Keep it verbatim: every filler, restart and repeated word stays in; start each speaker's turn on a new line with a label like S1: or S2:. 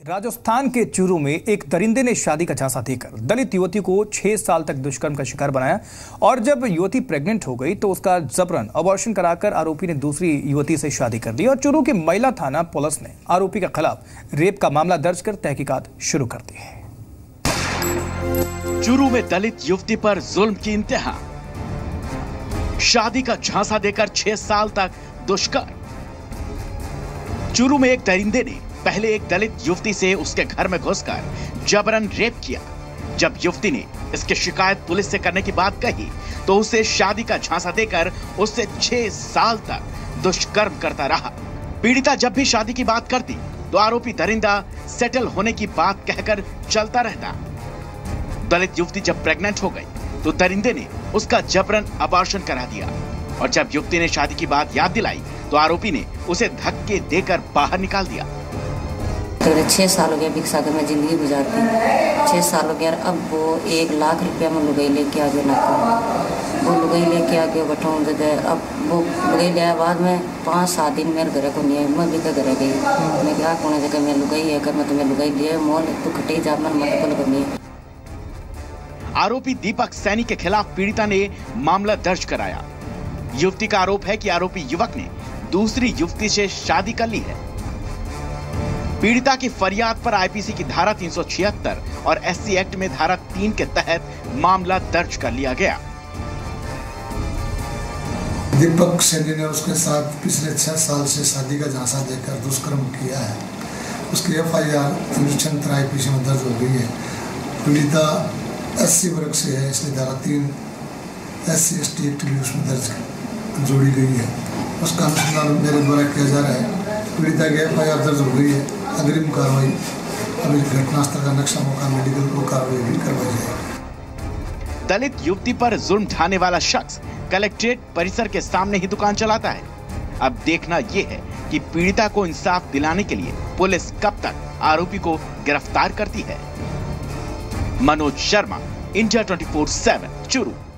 S1: राजस्थान के चूरू में एक दरिंदे ने शादी का झांसा देकर दलित युवती को छह साल तक दुष्कर्म का शिकार बनाया और जब युवती प्रेग्नेंट हो गई तो उसका जबरन अबॉर्शन कराकर आरोपी ने दूसरी युवती से शादी कर ली और चूरू की महिला थाना पुलिस ने आरोपी के खिलाफ रेप का मामला दर्ज कर तहकीकात शुरू कर दी है।
S2: चूरू में दलित युवती पर जुल्म की इंतहा, शादी का झांसा देकर छह साल तक दुष्कर्म। चूरू में एक दरिंदे ने पहले एक दलित युवती से उसके घर में घुसकर जबरन रेप किया। जब युवती ने इसकी शिकायत पुलिस से करने की बात कही तो उसे शादी का झांसा देकर उससे छह साल तक दुष्कर्म करता रहा। पीड़िता जब भी शादी की बात करती तो आरोपी दरिंदा सेटल होने की बात कहकर चलता रहता। दलित युवती जब प्रेग्नेंट हो गई तो दरिंदे ने उसका जबरन अबॉर्शन करा दिया और जब युवती ने शादी की बात याद दिलाई तो आरोपी ने उसे धक्के देकर बाहर निकाल दिया।
S3: छह साल हो गया भिक्षा के मैं जिंदगी गुजारती, छह साल हो गया। अब वो एक लाख रुपया में लुगाई लेके आ गया ना, वो लुगाई लेके आ गया बैठाऊँ दे। अब वो लुगाई लिया बाद में पाँच सात दिन मेरे घर को नहीं है, मैं भी तो घर गई। मैं क्या कौन जगह मैं लुगाई है कर मैं तुम्हें लुगाई लिया मोल तू खटे जा मन मत बोल करनी है।
S2: आरोपी दीपक सैनी के खिलाफ पीड़िता ने मामला दर्ज कराया। युवती का आरोप है कि आरोपी युवक ने दूसरी युवती से शादी कर ली है। पीड़िता की फरियाद पर आईपीसी की धारा तीन सौ छिहत्तर और एससी एक्ट में धारा तीन के तहत मामला दर्ज कर लिया गया।
S4: दीपक सैनी ने उसके साथ पिछले छह साल से शादी का झांसा देकर दुष्कर्म किया है। उसकी एफ आई आर तिरछत्तर आईपीसी में दर्ज हो गई है। पीड़िता एससी वर्ग से है, इसलिए धारा तीन एससी एसटी एक्ट भी उसमें दर्ज जोड़ी गई है। उसका अनुसंधान मेरे द्वारा किया जा रहा है। पीड़िता की एफ आई आर दर्ज हो गई है। अग्रिम कार्रवाई अभी घटनास्थल का नक्शा मौका मेडिकल को कार्रवाई भी करवाई जाएगी।
S2: दलित युवती पर जुल्म ढाने वाला शख्स कलेक्ट्रेट परिसर के सामने ही दुकान चलाता है। अब देखना यह है कि पीड़िता को इंसाफ दिलाने के लिए पुलिस कब तक आरोपी को गिरफ्तार करती है। मनोज शर्मा, इंडिया चौबीस सात, चूरू।